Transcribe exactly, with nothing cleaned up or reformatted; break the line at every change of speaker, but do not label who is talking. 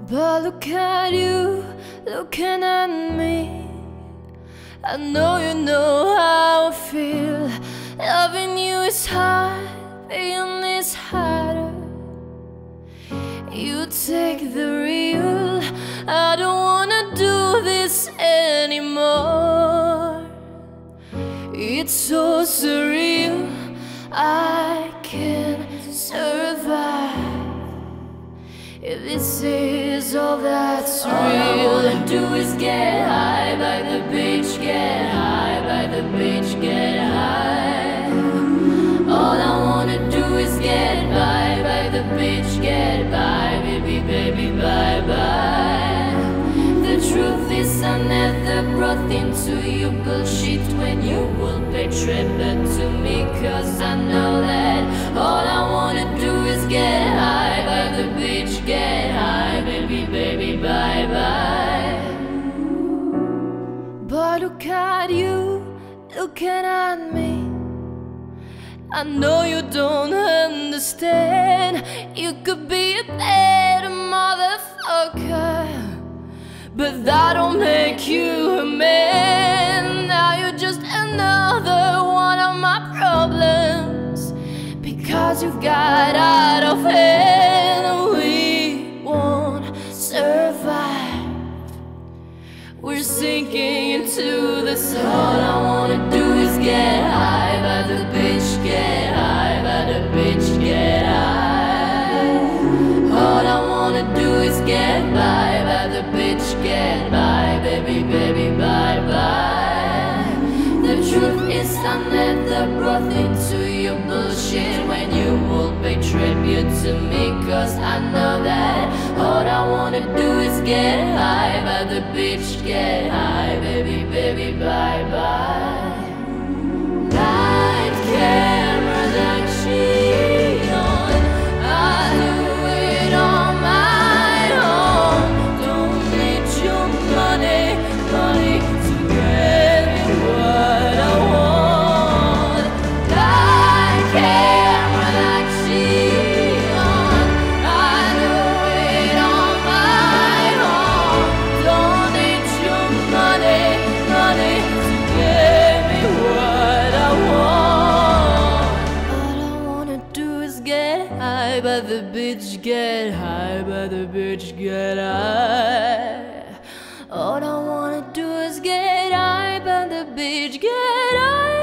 But look at you, looking at me. I know you know how I feel. Loving you is hard, being is harder. You take the real. I don't wanna do this anymore. It's so surreal, I can't survive if this is all that's real. All I wanna do is get high by the beach, get high by the beach, get high. All I wanna do is get by by the beach, get by, baby, baby, bye bye. The truth is I never brought into your bullshit when you will pay tribute to me, cause I know that all I wanna do is get high by the beach, get high, baby, baby, bye bye. But look at you, looking at me. I know you don't understand. You could be a better motherfucker, but that don't make you a man. Now you're just another one of my problems, because you've got out of hand. We won't survive. We're sinking into the sun. All I wanna do is get high by the beach, get high by the beach, get high. All I wanna do is get by by the beach, get by, baby, baby, bye bye. The truth is I never brought into your bullshit when you will pay tribute to me, cause I know that all I wanna do is get high by the beach, get high, baby, baby, bye bye. Night cameras action, I do it on my own. Don't need your money, money to get me what I want. Night cameras action, I do it on my own. Don't need your money, money to get me what I want. All I wanna do is get high by the beach, get high by the beach, get high. All I wanna do is get high by the beach, get high.